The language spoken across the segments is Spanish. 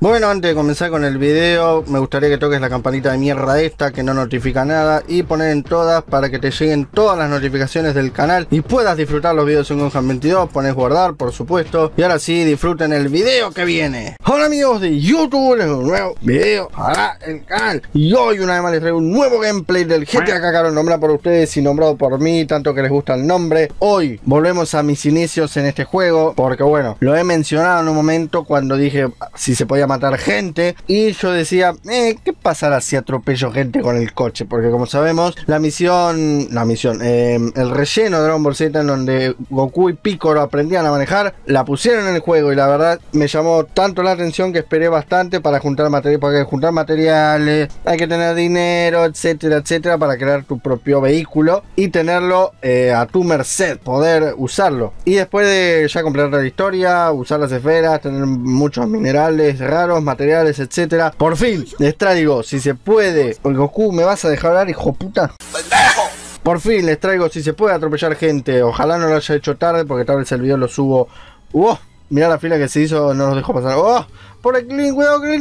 Bueno, antes de comenzar con el video, me gustaría que toques la campanita de mierda esta que no notifica nada y poner en todas para que te lleguen todas las notificaciones del canal y puedas disfrutar los videos en Gohan 22. Pones guardar, por supuesto. Y ahora sí, disfruten el video que viene. Hola amigos de YouTube, les doy un nuevo video para el canal. Y hoy una vez más les traigo un nuevo gameplay del GTA Kakarot, nombrado por ustedes y nombrado por mí, tanto que les gusta el nombre. Hoy volvemos a mis inicios en este juego, porque bueno, lo he mencionado en un momento cuando dije si se podía matar gente, y yo decía, ¿qué pasará si atropello gente con el coche? Porque como sabemos, el relleno de Dragon Ball Z, en donde Goku y Piccolo aprendían a manejar, la pusieron en el juego y la verdad me llamó tanto la atención que esperé bastante para juntar material, porque juntar materiales, hay que tener dinero, etcétera, etcétera, para crear tu propio vehículo y tenerlo a tu merced, poder usarlo. Y después de ya completar la historia, usar las esferas, tener muchos minerales raros, materiales, etcétera, por fin les traigo, si se puede. Goku, ¿me vas a dejar hablar, hijo puta? Por fin les traigo si se puede atropellar gente. Ojalá no lo haya hecho tarde, porque tal vez el video lo subo. Mirá la fila que se hizo, no nos dejó pasar. Por el Krillin, cuidado, Krillin.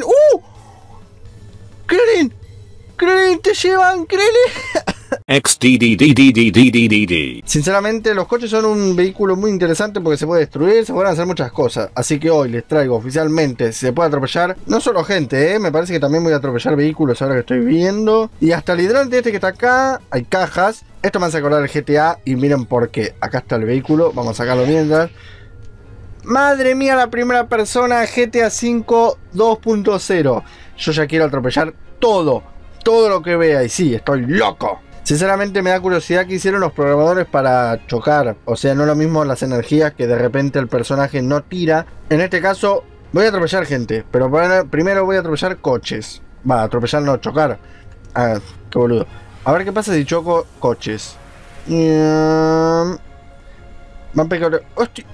Krillin, te llevan, Krillin. XDDDDDDDD. Sinceramente, los coches son un vehículo muy interesante porque se puede destruir, se pueden hacer muchas cosas. Así que hoy les traigo oficialmente, si se puede atropellar, no solo gente, me parece que también voy a atropellar vehículos ahora que estoy viendo. Y hasta el hidrante este que está acá, hay cajas. Esto me hace acordar el GTA y miren por qué. Acá está el vehículo, vamos a sacarlo mientras. Madre mía, la primera persona, GTA V 2.0. Yo ya quiero atropellar todo lo que vea, y sí, estoy loco. Sinceramente me da curiosidad qué hicieron los programadores para chocar. O sea, no es lo mismo las energías que de repente el personaje no tira. En este caso voy a atropellar gente, pero primero voy a atropellar coches. Atropellar no, chocar. Qué boludo. A ver qué pasa si choco coches. Van pecado. ¡Hostia!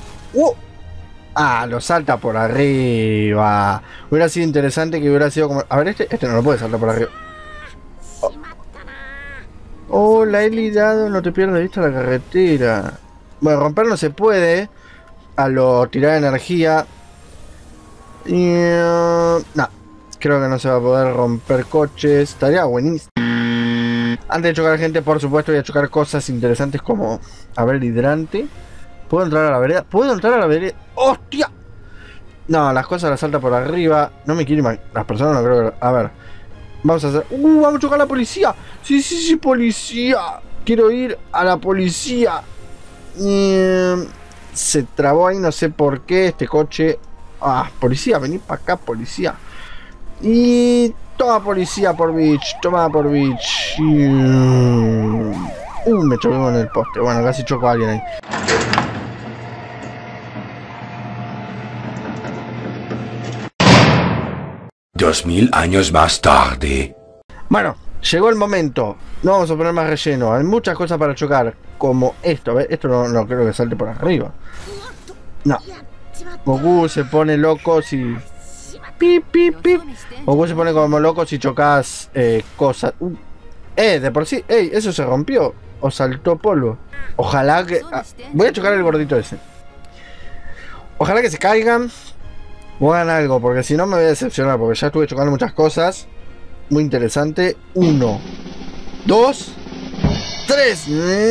Lo salta por arriba. Hubiera sido interesante que hubiera sido como... A ver, este no lo puede saltar por arriba. La he lidiado, no te pierdas de vista la carretera. Bueno, romper no se puede. A lo tirar energía. No, creo que no se va a poder romper coches. Estaría buenísimo. Antes de chocar gente, por supuesto, voy a chocar cosas interesantes como... A ver, el hidrante. ¿Puedo entrar a la vereda? ¿Puedo entrar a la vereda? ¡Hostia! No, las cosas las salta por arriba. No me quiero imaginar. Las personas no creo que... A ver. Vamos a hacer... vamos a chocar a la policía. Sí, policía. Quiero ir a la policía. Se trabó ahí, no sé por qué este coche. Policía, vení para acá, policía. Y... Toma policía por bitch. Toma por bitch. Me choqué con el poste. Bueno, casi choco a alguien ahí. Dos mil años más tarde. Bueno, llegó el momento. No vamos a poner más relleno. Hay muchas cosas para chocar. Como esto. ¿Ves? Esto no creo que salte por arriba. No. Goku se pone loco si... Pip. Goku se pone como loco si chocas cosas. De por sí. Eso se rompió. O saltó polvo. Ojalá que... voy a chocar el gordito ese. Ojalá que se caigan. O hagan algo, porque si no me voy a decepcionar, porque ya estuve chocando muchas cosas. Muy interesante. 1, 2, 3.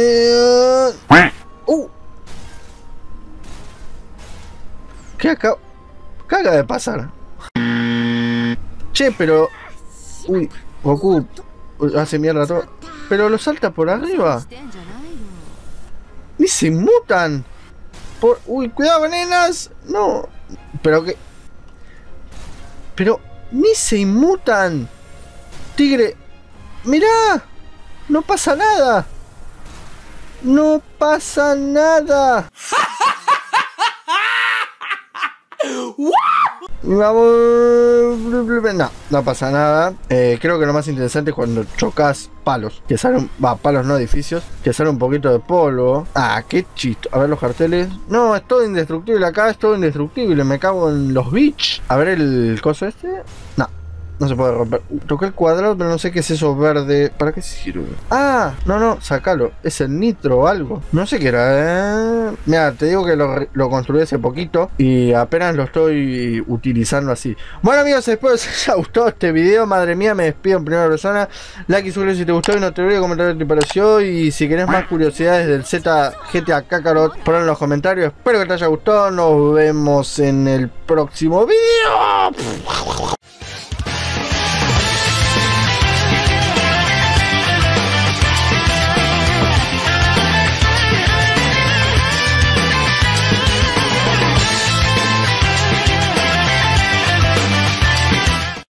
¿Qué acaba de pasar? Che, pero... Goku hace mierda todo. Pero lo salta por arriba. Ni se mutan. Cuidado, nenas. No. Pero ni se inmutan. Tigre, mirá, no pasa nada. No pasa nada. No pasa nada. Creo que lo más interesante es cuando chocas palos, que salen, palos no edificios, que sale un poquito de polvo. Qué chiste. A ver los carteles. No, es todo indestructible acá, es todo indestructible. Me cago en los bitch. A ver el coso este. No. No se puede romper. Toqué el cuadrado, pero no sé qué es eso verde. ¿Para qué sirve? Ah, no, sacalo. Es el nitro o algo. No sé qué era, Mira, te digo que lo construí hace poquito y apenas lo estoy utilizando así. Bueno, amigos, espero que les haya gustado este video. Madre mía, me despido en primera persona. Like y suscríbete si te gustó y no te olvides de comentar qué te pareció. Y si querés más curiosidades del Z GTA Kakarot, ponlo en los comentarios. Espero que te haya gustado. Nos vemos en el próximo video.